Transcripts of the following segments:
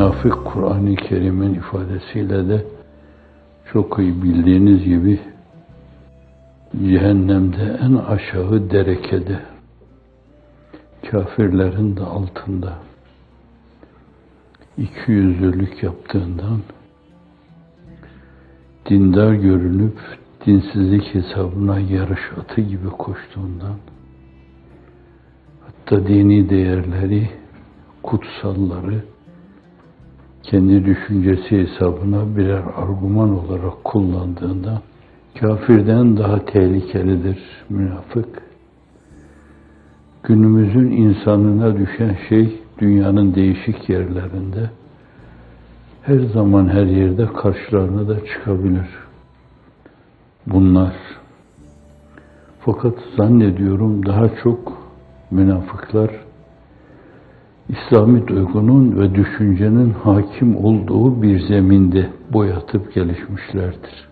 Münafık, Kur'an-ı Kerim'in ifadesiyle de çok iyi bildiğiniz gibi cehennemde en aşağı derekede, kafirlerin de altında, ikiyüzlülük yaptığından, dindar görünüp dinsizlik hesabına yarış atı gibi koştuğundan, hatta dini değerleri, kutsalları kendi düşüncesi hesabına birer argüman olarak kullandığında kafirden daha tehlikelidir münafık. Günümüzün insanına düşen şey dünyanın değişik yerlerinde her zaman her yerde karşılarına da çıkabilir bunlar. Fakat zannediyorum daha çok münafıklar İslami duygunun ve düşüncenin hakim olduğu bir zeminde boyatıp gelişmişlerdir.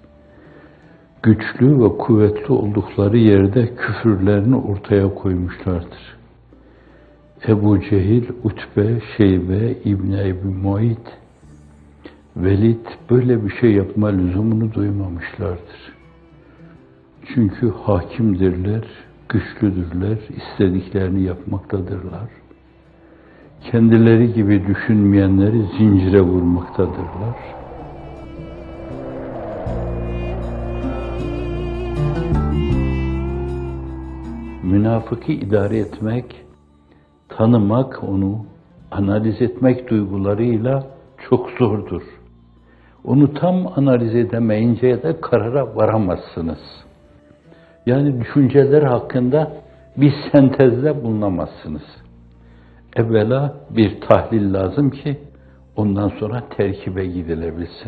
Güçlü ve kuvvetli oldukları yerde küfürlerini ortaya koymuşlardır. Ebu Cehil, Utbe, Şeybe, İbn Ebi Muayt, Velid böyle bir şey yapma lüzumunu duymamışlardır. Çünkü hakimdirler, güçlüdürler, istediklerini yapmaktadırlar. Kendileri gibi düşünmeyenleri zincire vurmaktadırlar. Münafıkı idare etmek, tanımak, onu analiz etmek duygularıyla çok zordur. Onu tam analiz edemeyince de karara varamazsınız. Yani düşünceler hakkında bir sentezde bulunamazsınız. Evvela bir tahlil lazım ki ondan sonra terkibe gidilebilsin.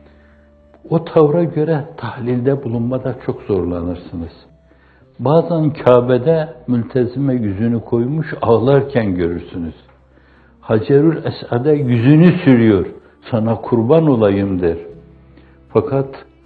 O tavra göre tahlilde bulunmada çok zorlanırsınız. Bazen Kabe'de mültezime yüzünü koymuş ağlarken görürsünüz. Hacerül Esad'e yüzünü sürüyor, sana kurban olayım der. Fakat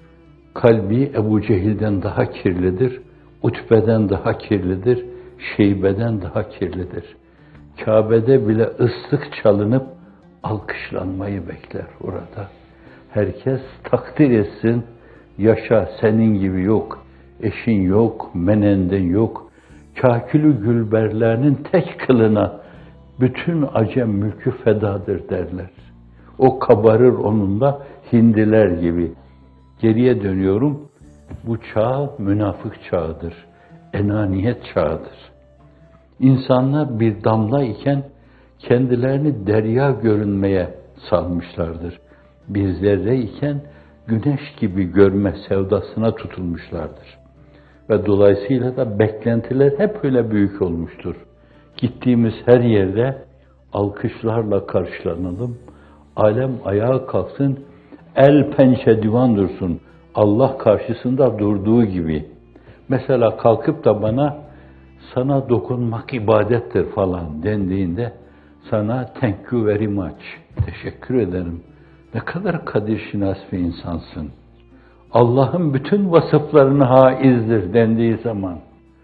kalbi Ebu Cehil'den daha kirlidir, Utbe'den daha kirlidir, Şeybe'den daha kirlidir. Kabe'de bile ıslık çalınıp alkışlanmayı bekler orada. Herkes takdir etsin, yaşa senin gibi yok, eşin yok, menenden yok. Kâkülü gülberlerinin tek kılına bütün acem mülkü fedadır derler. O kabarır onunla hindiler gibi. Geriye dönüyorum, bu çağ münafık çağıdır, enaniyet çağıdır. İnsanlar bir damla iken kendilerini derya görünmeye salmışlardır. Bir zerre iken güneş gibi görme sevdasına tutulmuşlardır. Ve dolayısıyla da beklentiler hep öyle büyük olmuştur. Gittiğimiz her yerde alkışlarla karşılanalım, alem ayağa kalksın, el pençe divan dursun, Allah karşısında durduğu gibi. Mesela kalkıp da bana sana dokunmak ibadettir falan dendiğinde sana thank you very much, teşekkür ederim. Ne kadar kadirşinas bir insansın. Allah'ın bütün vasıflarına haizdir dendiği zaman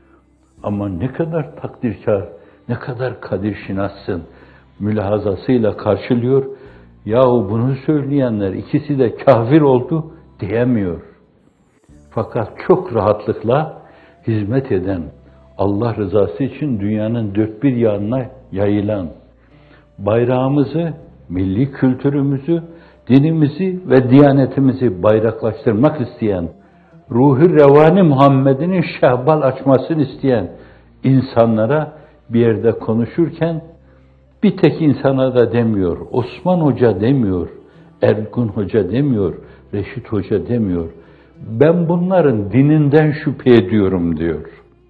ama ne kadar takdirkar, ne kadar kadirşinassın mülahazasıyla karşılıyor. Yahu bunu söyleyenler ikisi de kafir oldu diyemiyor. Fakat çok rahatlıkla hizmet eden, Allah rızası için dünyanın dört bir yanına yayılan, bayrağımızı, milli kültürümüzü, dinimizi ve diyanetimizi bayraklaştırmak isteyen, ruhu revani Muhammed'in şehbal açmasını isteyen insanlara bir yerde konuşurken bir tek insana da demiyor, Osman Hoca demiyor, Ergun Hoca demiyor, Reşit Hoca demiyor. Ben bunların dininden şüphe ediyorum diyor.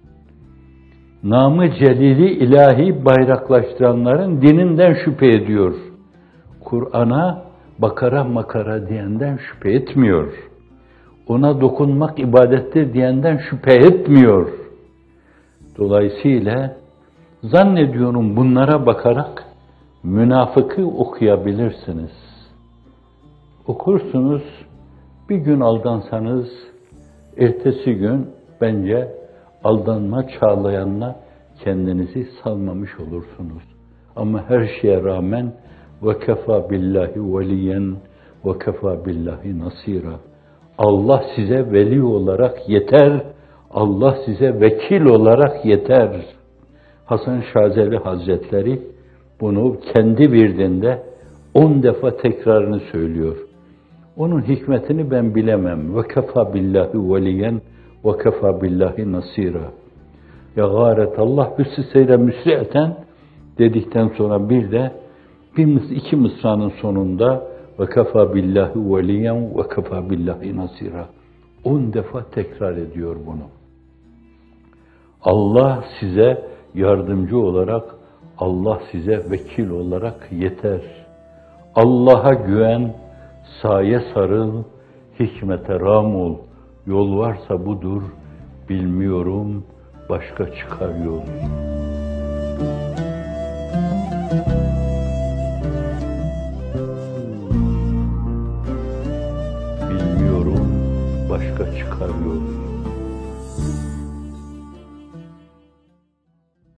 Namı celili ilahi bayraklaştıranların dininden şüphe ediyor. Kur'an'a bakara makara diyenden şüphe etmiyor. Ona dokunmak ibadettir diyenden şüphe etmiyor. Dolayısıyla zannediyorum bunlara bakarak münafıkı okuyabilirsiniz. Okursunuz, bir gün aldansanız, ertesi gün bence aldanma çağlayanına kendinizi salmamış olursunuz. Ama her şeye rağmen ve kefa billahi veliyen ve kefa billahi nasira. Allah size veli olarak yeter, Allah size vekil olarak yeter. Hasan Şazeli Hazretleri bunu kendi virdinde 10 defa tekrarını söylüyor. Onun hikmetini ben bilemem. Ve kefa billahi veliyen ve kefa billahi nasira. Ya gâret Allah hüssü müsri'eten dedikten sonra bir de iki mısranın sonunda ve kefa billahi veliyen ve kefa billahi nasira. 10 defa tekrar ediyor bunu. Allah size yardımcı olarak, Allah size vekil olarak yeter. Allah'a güven, saye sarıl, hikmete ram ol. Yol varsa budur, bilmiyorum, başka çıkar yol. Bilmiyorum, başka çıkar yol.